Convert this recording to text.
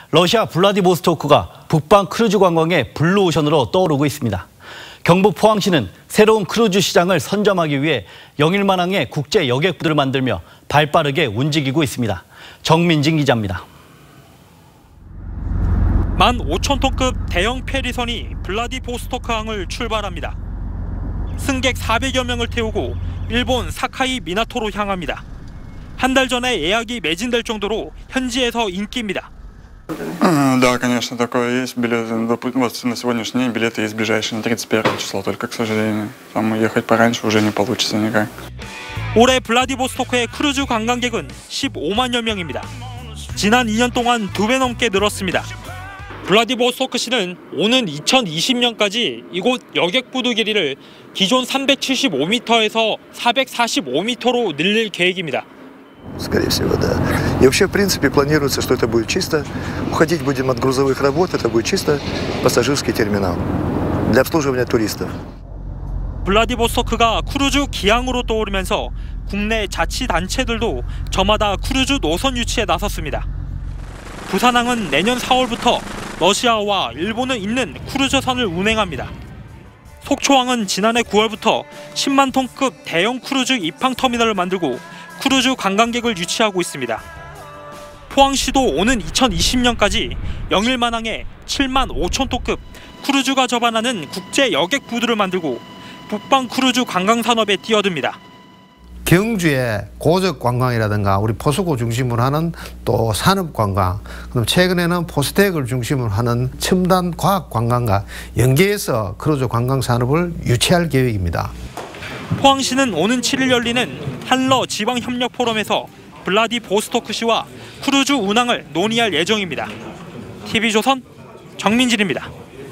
러시아 블라디보스토크가 북방 크루즈 관광의 블루오션으로 떠오르고 있습니다. 경북 포항시는 새로운 크루즈 시장을 선점하기 위해 영일만항의 국제 여객부들을 만들며 발빠르게 움직이고 있습니다. 정민진 기자입니다. 15,000톤급 대형 페리선이 블라디보스토크항을 출발합니다. 승객 400여 명을 태우고 일본 사카이 미나토로 향합니다. 한 달 전에 예약이 매진될 정도로 현지에서 인기입니다. Да, конечно, такое есть. Билеты, вот на сегодняшний день билеты есть ближайшие на 31 число, только, к сожалению, там ехать пораньше уже не получится никак. 올해 블라디보스토크의 크루즈 관광객은 15만여 명입니다. 지난 2년 동안 2배 넘게 늘었습니다. 블라디보스토크시는 오는 2020년까지 이곳 여객부두 길이를 기존 375m에서 445m로 늘릴 계획입니다. Скорее всего, да. И вообще, в принципе, планируется, что это будет чисто. Уходить будем от грузовых работ, это будет чисто пассажирский терминал для обслуживания туристов. 블라디보스토크가 크루즈 기항으로 떠오르면서 국내 자치단체들도 저마다 크루즈 노선 유치에 나섰습니다. 부산항은 내년 4월부터 러시아와 일본에 있는 크루즈선을 운행합니다. 속초항은 지난해 9월부터 10만 톤급 대형 크루즈 입항 터미널을 만들고 크루즈 관광객을 유치하고 있습니다. 포항시도 오는 2020년까지 영일만항에 7만 5천 톤급 크루즈가 접안하는 국제 여객부두를 만들고 북방 크루즈 관광 산업에 뛰어듭니다. 경주의 고적 관광이라든가 우리 포수고 중심으로 하는 또 산업 관광, 그럼 최근에는 포스텍을 중심으로 하는 첨단 과학 관광과 연계해서 크루즈 관광 산업을 유치할 계획입니다. 포항시는 오는 7일 열리는 한러 지방협력 포럼에서 블라디보스토크시와 크루즈 운항을 논의할 예정입니다. TV조선 정민진입니다.